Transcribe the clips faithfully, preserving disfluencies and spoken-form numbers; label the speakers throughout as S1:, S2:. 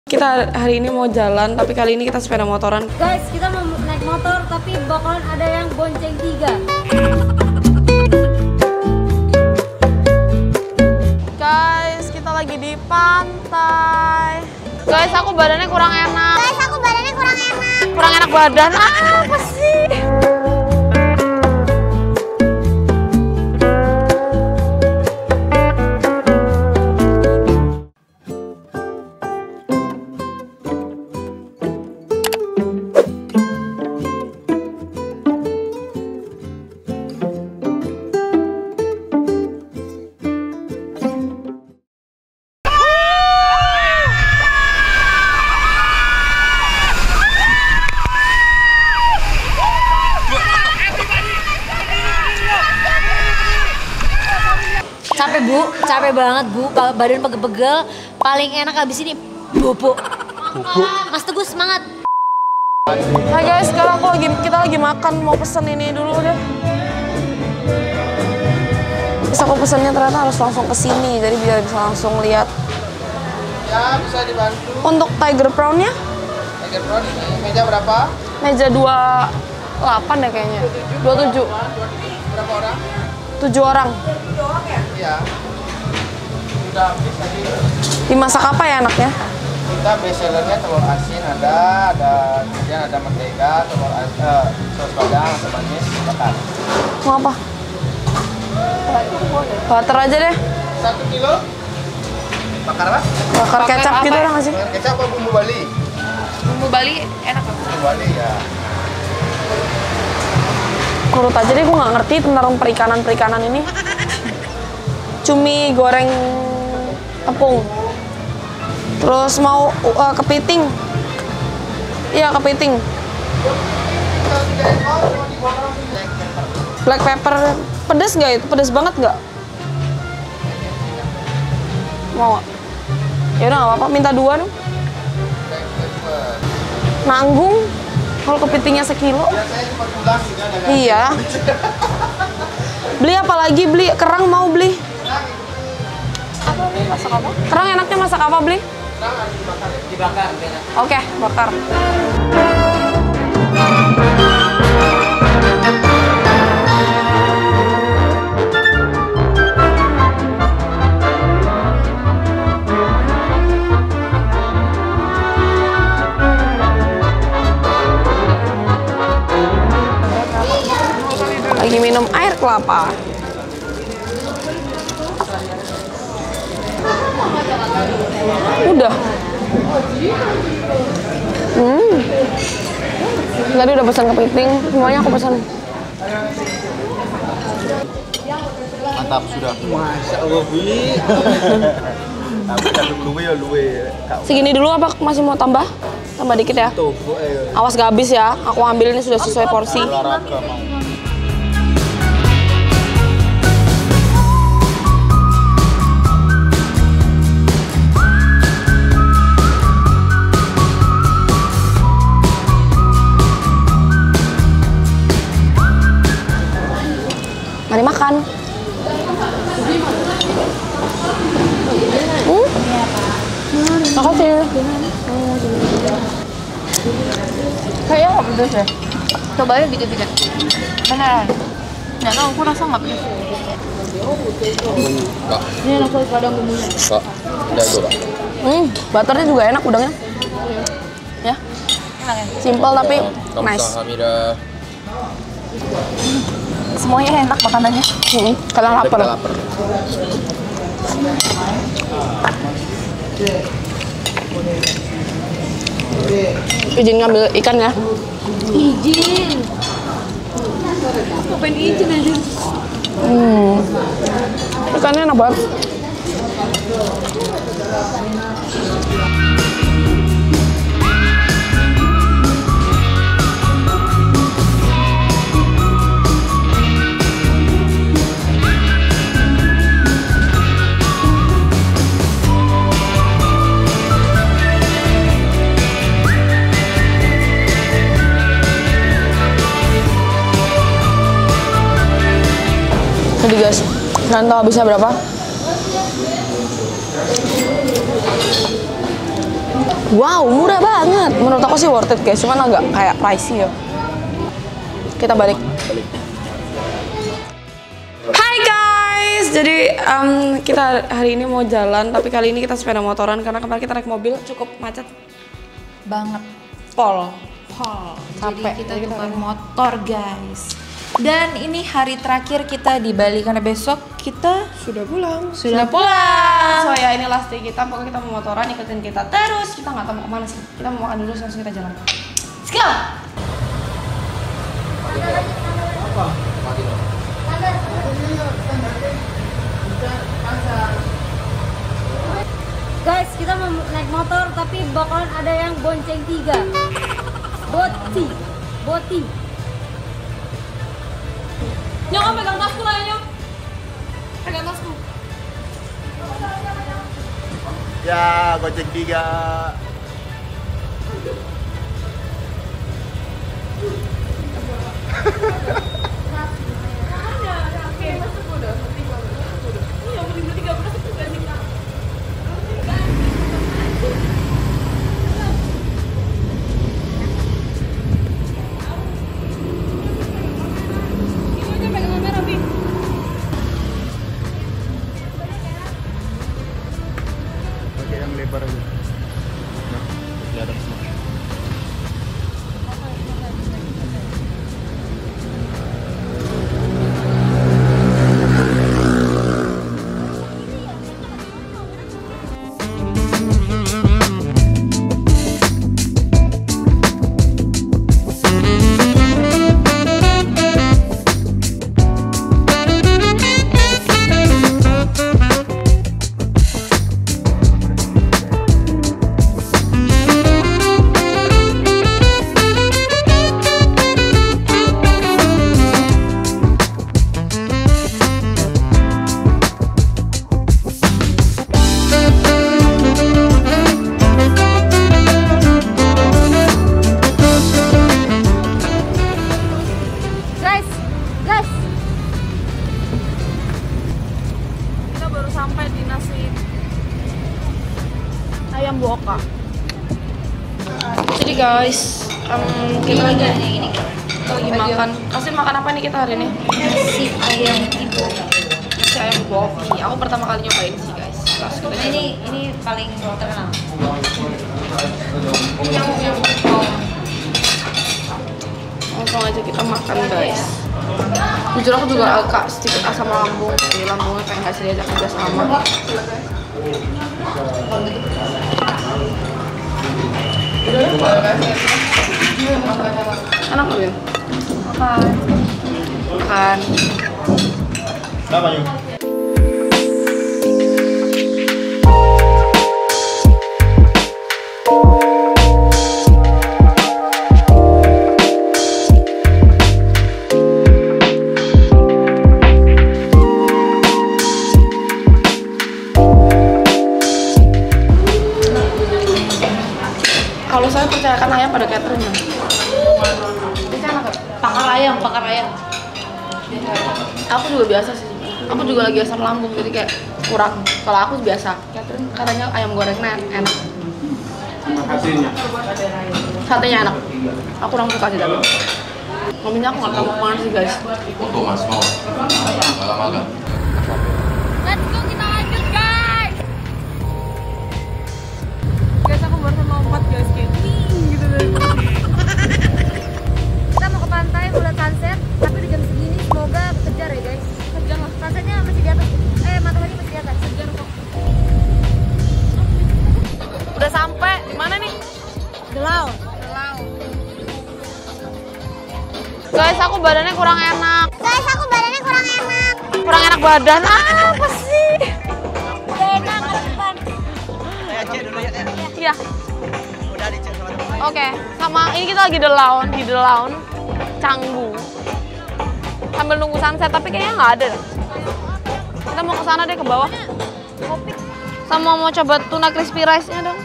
S1: Kita hari ini mau jalan, tapi kali ini kita sepeda motoran.
S2: Guys, kita mau naik motor, tapi bakalan ada yang bonceng tiga.
S1: Guys, kita lagi di pantai. Guys, aku badannya kurang enak.
S3: Guys, aku badannya kurang enak.
S1: Kurang enak badan. Ah, apa sih?
S2: Capek bu, capek banget bu, badan pegel-pegel. Paling enak abis ini bobo. Mas Teguh semangat.
S1: Hai guys, sekarang aku lagi kita lagi makan, mau pesen ini dulu deh. Terus aku pesennya ternyata harus langsung ke sini, jadi biar bisa langsung lihat.
S4: Ya, bisa dibantu.
S1: Untuk tiger prawn-nya?
S4: Tiger prawn, meja berapa?
S1: Meja dua puluh delapan ya kayaknya. dua puluh tujuh.
S4: Berapa orang?
S1: tujuh orang.
S4: tujuh orang ya? Iya. Sudah habis tadi.
S1: Dimasak apa ya anaknya?
S4: Kita best sellernya telur asin ada, ada kemudian ada mentega, telur asin, eh, saus padang, asam manis, bakar.
S1: Mau apa? Butter aja deh.
S4: Satu kilo. Bakar apa?
S1: Bakar kecap gitu orang nggak sih?
S4: Bakar kecap apa bumbu Bali?
S1: Bumbu Bali enak apa?
S4: Bumbu Bali ya.
S1: Kurut aja deh, gue nggak ngerti tentang perikanan-perikanan ini. Cumi goreng tepung. Terus mau uh, kepiting. Iya, kepiting. Black pepper. Pedes nggak itu? Pedes banget nggak? Mau nggak? Ya udah nggak apa-apa, minta dua dong. Nanggung. Kalau kepitingnya sekilo.
S4: Biasanya cuma tulang juga ada.
S1: Iya. Beli apa lagi? Beli kerang mau beli? Apa beli? Masak apa? Kerang enaknya masak apa beli?
S4: Kerang harus dibakar. Dibakar.
S1: Oke, bakar. Lagi minum air kelapa. Udah. Hmm. Tadi udah pesan kepiting, semuanya aku pesan.
S4: Mantap sudah. Masya Allah beli.
S1: Segini dulu apa masih mau tambah? Tambah dikit ya. Awas gak habis ya. Aku ambil ini sudah sesuai porsi.
S4: Olahraga mau.
S1: Mari makan. Hmm? Makasih. Kayaknya nggak pedes ya.
S2: Coba aja dikit-dikit.
S1: Beneran. Nggak tahu, aku rasa nggak pedes.
S4: Enggak.
S2: Ini enak saus padang bumbunya.
S4: Enggak. Udah itu, Pak.
S1: Hmm, butternya juga enak udangnya. Ya. Enak ya. Simple tapi nice.
S4: Kamsahamnida.
S1: Semuanya enak makanannya. Hmm, kalian lapar.
S4: Kita lapar.
S1: Izin ngambil ikan ya.
S2: Izin. Aku pengen izin aja.
S1: Hmm. Ikannya enak banget. Jadi guys, kalian tahu habisnya berapa? Wow, murah banget. Menurut aku sih worth it guys, cuman agak kayak pricey ya. Kita balik. Hai guys, jadi um, kita hari ini mau jalan, tapi kali ini kita sepeda motoran karena kemarin kita naik mobil cukup macet
S5: banget.
S1: pol.
S5: Pol.
S1: Capek.
S5: Jadi kita
S1: Jadi kita
S5: tukar
S1: naik.
S5: motor guys. Dan ini hari terakhir kita di Bali karena besok kita
S1: Sudah pulang.
S5: sudah pulang.
S1: So ya ini last day kita, pokoknya kita mau motoran, ikutin kita terus. Kita nggak tahu mau kemana sih. Kita mau makan dulu, langsung kita jalan.
S5: Let's go.
S2: Guys, kita mau naik motor tapi bakalan ada yang bonceng tiga. Boti, boti.
S1: Nyok, kamu pegang tasku lah ya, Nyok. Pegang tasku.
S4: Ya, gojek tiga. Pakai yang lebar aja. Nah, kelihatan semua.
S2: Guys, guys.
S1: Kita baru sampai di nasi ayam boka. Jadi guys, um, kita lagi kita lagi makan. Kasih makan apa nih kita hari ini?
S2: Nasi ayam ibu.
S1: Nasi ayam boki. Aku pertama kali nyobain sih guys. Terus kita
S2: Nah, ini ini paling terkenal.
S1: langsung aja kita makan guys. Jujur aku juga agak sedikit asam lambung, jadi lambungnya kayak nggak diajak kerja sama. Enak loh ya. Makan. Makan.
S4: Kenapa, Yu?
S1: Kalau saya percayakan ayam pada catering ya. Ini enak ya?
S2: Pakar ayam, pakar ayam.
S1: Aku juga biasa sih. Aku juga lagi asam lambung, jadi kayak kurang. Kalau aku biasa, catering katanya ayam gorengnya enak.
S4: Hasilnya.
S1: Satenya enak. Aku kurang suka sih tapi. Ngomongnya aku nggak tahu mau kemana sih guys.
S6: Foto mas mau malam makan.
S2: Let's go, kita lanjut guys.
S1: Guys aku baru mau lompat guys kayak wing gitu dari.
S2: Kita mau ke pantai, mau lihat sunset, tapi di jam segini semoga kejar ya guys. Kejar lah. Sunsetnya masih di atas. Eh, matahari masih di atas. Kejar kok.
S1: Udah sampai di mana nih?
S2: Delau.
S1: Guys aku badannya kurang enak.
S3: Guys, aku badannya kurang enak.
S1: Kurang enak badan. Ah, apa sih?
S2: Udah enak ke depan.
S4: Saya cek dulu ya, Teh.
S1: Iya.
S4: Udah dicek sama teman.
S1: Oke, sama ini kita lagi delaun di delaun Canggu. Sambil nunggu sunset, tapi kayaknya nggak ada. Kita mau ke sana deh ke bawah.
S2: Kopi.
S1: Sama mau coba tuna crispy rice-nya dong.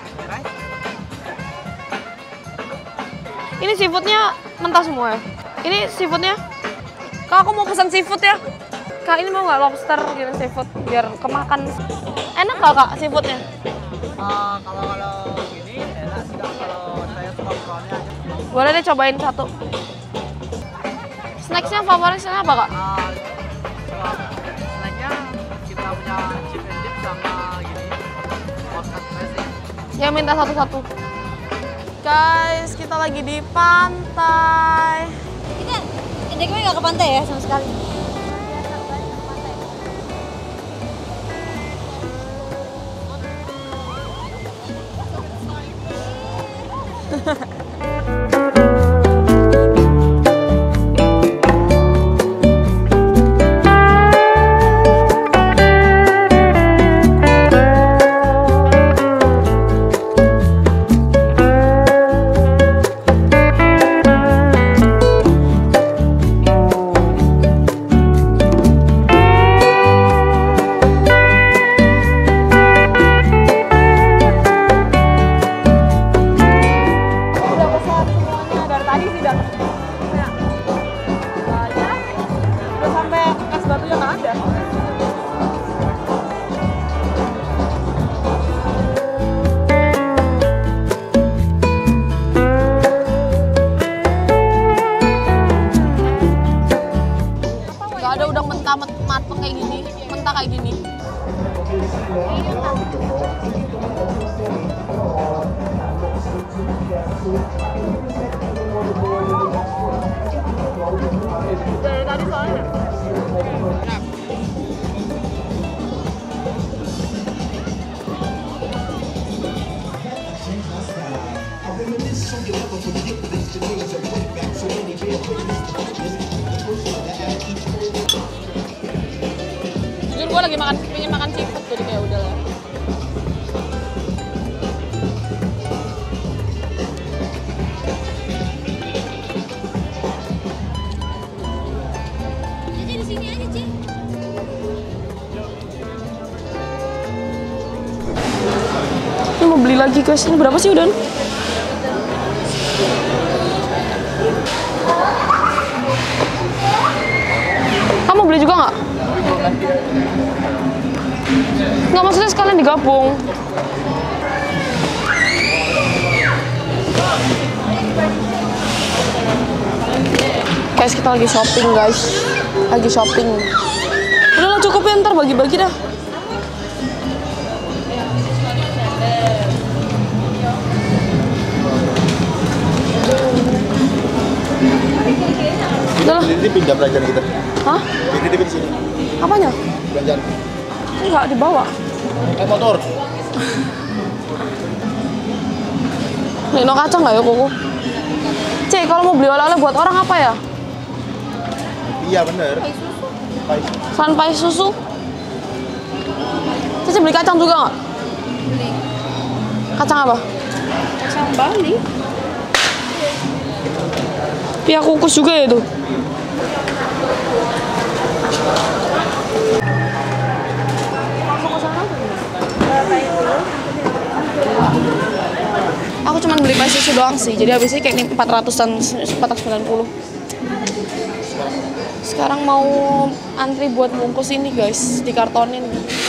S1: Ini seafoodnya mentah semua ya. Ini seafoodnya. Kak, aku mau pesan seafood ya. Kak, ini mau nggak lobster gitu seafood biar kemakan. Enak nggak kak seafoodnya?
S4: Ah, kalau kalau
S1: Boleh deh cobain satu. Snacksnya favoritnya apa kak?
S7: Snacknya kita punya chip and dip sama gini podcast dressing.
S1: Ya minta satu-satu. Guys, kita lagi di pantai.
S2: Kita indeknya nggak ke pantai ya sama sekali.
S1: Ada udang mentah mateng kayak gini, mentah kayak gini. Dari tadi soalnya. Jujur gue lagi makan, pengen makan seafood jadi kayak udah lah.
S2: Cici di sini aja, Ci.
S1: Ini mau beli lagi guys, ini berapa sih udah? Kamu beli juga nggak? Nggak, maksudnya sekalian digabung. Guys, kita lagi shopping guys. Lagi shopping. Udahlah cukup ya, ntar bagi-bagi dah. Udah lah.
S4: Ini pinjam belanjaan kita.
S1: Hah?
S4: Ini di sini.
S1: Apanya?
S4: Belanjaan.
S1: Enggak dibawa.
S4: Eh motor.
S1: Nino kacang nggak ya koko? Cek, kalau mau beli oleh-oleh buat orang apa ya?
S4: Iya bener.
S1: Selain pais susu. Cici beli kacang juga nggak?
S5: Beli.
S1: Kacang apa?
S5: Kacang Bali.
S1: Pihak kukus juga ya itu. Aku cuma beli pais susu doang sih, jadi habisnya kayak empat ratusan, empat ratus sembilan puluh. Sekarang mau antri buat bungkus ini guys, dikartonin.